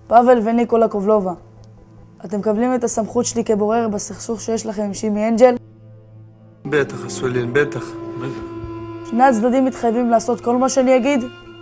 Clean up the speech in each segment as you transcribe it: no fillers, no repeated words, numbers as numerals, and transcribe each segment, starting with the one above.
פאבל וניקולה קובלובה, אתם מקבלים את הסמכות שלי כבורר בסכסוך שיש לכם עם שימי אנג'ל? בטח, אסולין, בטח. שני הצדדים מתחייבים לעשות כל מה שאני אגיד?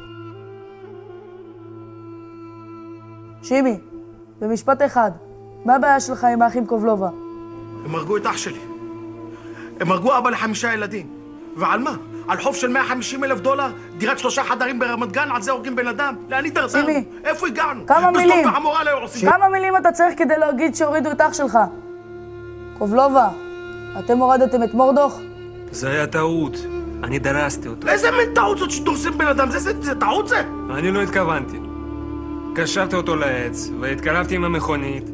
שימי, במשפט אחד, מה הבעיה שלך עם האחים קובלובה? הם הרגו את אח שלי. הם הרגו אבא ל5 ילדים. ועל מה? על חוב של $150,000? דירת 3 חדרים ברמת גן, על זה הורגים בן אדם? לאן התדרדרנו? איפה הגענו? כמה מילים? עושים... כמה מילים אתה צריך כדי להגיד שהורידו את אח שלך? קובלובה, אתם הורדתם את מורדוך? זה היה טעות. אני דרסתי אותו. איזה מין טעות זאת שדורסים בן אדם? זה טעות זה? אני לא התכוונתי. קשרתי אותו לעץ, והתקרבתי עם המכונית,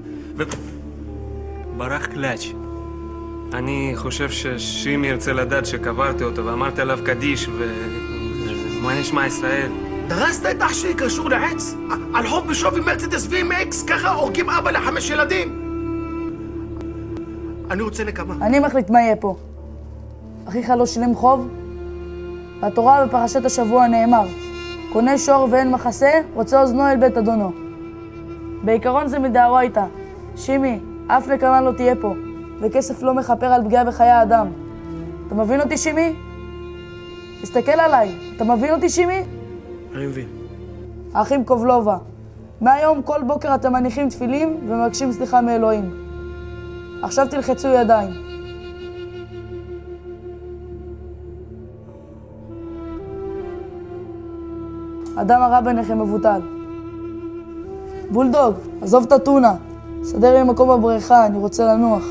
ברח קלאץ'. אני חושב ששימי ירצה לדעת שקברתי אותו ואמרתי עליו קדיש מה נשמע ישראל? דרסת את אח שלי קשור לעץ? על חוב בשווי מרצדס VMX, ככה הורגים אבא ל5 ילדים? אני רוצה נקמה. אני מחליט מה יהיה פה. אחיך לא שילם חוב? בתורה בפרשת השבוע נאמר, קונה שור ואין מחסה, רוצה אוזנו אל בית אדונו. בעיקרון זה מדאורייתא. שימי, אף נקמה לא תהיה פה, וכסף לא מכפר על פגיעה בחיי האדם. אתה מבין אותי, שימי? תסתכל עליי, אתה מבין אותי, שימי? אני מבין. האחים קובלובה, מהיום כל בוקר אתם מניחים תפילים ומבקשים סליחה מאלוהים. עכשיו תלחצו ידיים. אדם הרע ביניכם מבוטל. בולדוג, עזוב את הטונה. סדר לי מקום בבריכה, אני רוצה לנוח.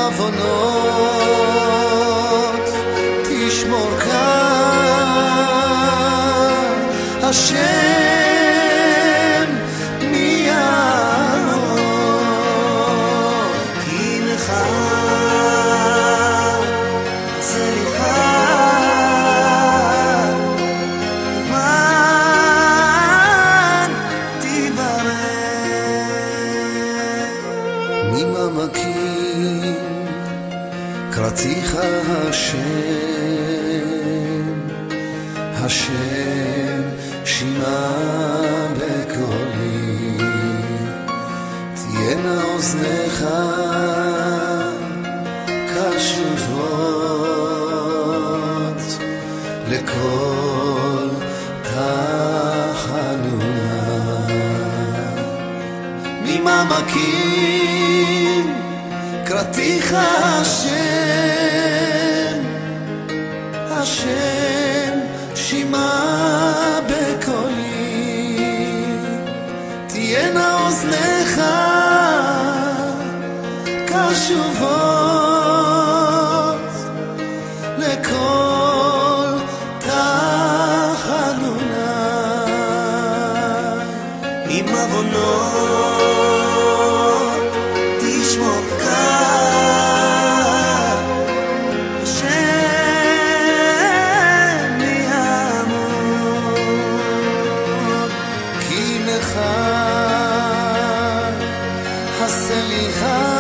עוונות תשמור כאן השם מי יעמוד, כי לך סליחה למען תברך. ממעמקים קראתיך השם שמע בקולי, תהיינה אוזניך קשובות לכל תחנונה. ממעמקים קראתיך השם שמע בקולי, תהיינה אוזניך קשובות לכל תחנונה. עם עוונות תשמור כאן, השם יעמוד, כי לך הסליחה